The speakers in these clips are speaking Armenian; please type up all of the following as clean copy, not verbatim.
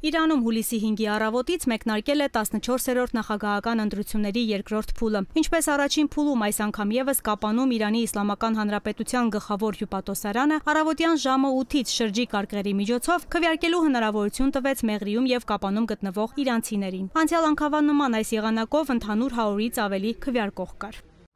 Իրանում հուլիսի 5-ի առավոտից մեկնարկել է 14-րդ նախագահական ընտրությունների երկրորդ փուլը։ Ինչպես առաջին փուլում, այս անգամ եւս Կապանում Իրանի Իսլամական Հանրապետության գլխավոր հյուպատոսարանը առավոտյան ժամը 8-ից շրջիկ արկղերի միջոցով քվեարկելու հնարավորություն տվեց Մեղրիում եւ Կապանում գտնվող իրանցիներին։ Անցյալ անգամվան այս եղանակով ընդհանուր 100-ից ավելի քվեարկող կար։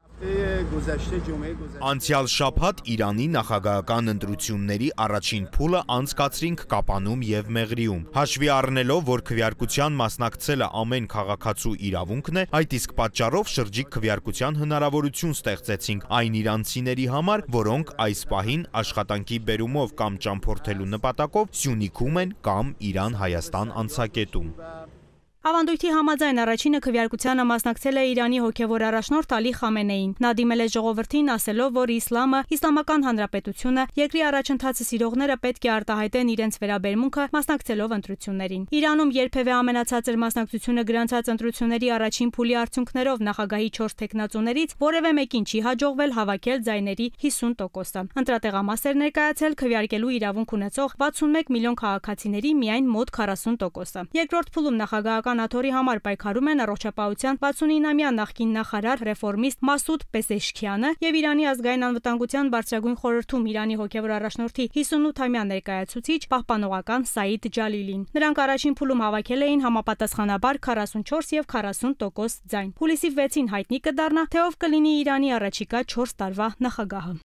Անցյալ շաբաթ Իրանի նախագահական ընտրությունների առաջին փուլը անցկացրինք Կապանում եւ Մեղրիում։ Հաշվի առնելով, որ քվեարկության մասնակցելը ամեն քաղաքացու իրավունքն է, այդ իսկ պատճառով շրջիկ քվեարկության հնարավորություն ստեղծեցինք այն իրանցիների համար, որոնք այս պահին աշխատանքի բերումով կամ ճամփորդելու նպատակով Սյունիքում են կամ Իրան-Հայաստան անցակետում։ Ավանդույթի համաձայն առաջինը քվեարկությանը մասնակցել է Իրանի հոգևոր առաջնորդ Ալի Խամենեին։ Նա դիմել է ժողովրդին ասելով, որ իսլամը, Իսլամական Հանրապետությունը, երկրի առաջընթացը սիրողները պետք է արտահայտեն իրենց վերաբերմունքը մասնակցելով ընտրություններին։ Իրանում երբևէ ամենացածր մասնակցությունը գրանցած ընտրությունների առաջին փուլի արդյունքներով նախագահի 4 թեկնածուներից որևէ մեկին չի հաջողվել հավաքել ձայների 50%-ը։ Ընտրատեղամաս էր ներկայացել քվեարկելու իրավունք ունեցող 61 միլիոն քաղաքացիների միայն մոտ 40%-ը։ Երկրորդ փուլում նախագահական աթոռի համար պայքարում են առողջապահության 69-ամյա նախկին նախարար ռեֆորմիստ Մասուդ Պեսեշքյանը եւ Իրանի ազգային անվտանգության բարձրագույն խորհրդում Իրանի հոգևոր առաջնորդի 58-ամյա ներկայացուցիչ պահպանողական Սաիդ Ջալիլին։ Նրանք առաջին փուլում հավաքել էին համապատասխանաբար 44 եւ 40% ձայն։ Հուլիսի 6-ին հայտնի կդառնա, թե ով կլինի Իրանի առաջիկա 4 տարվա նախագահը։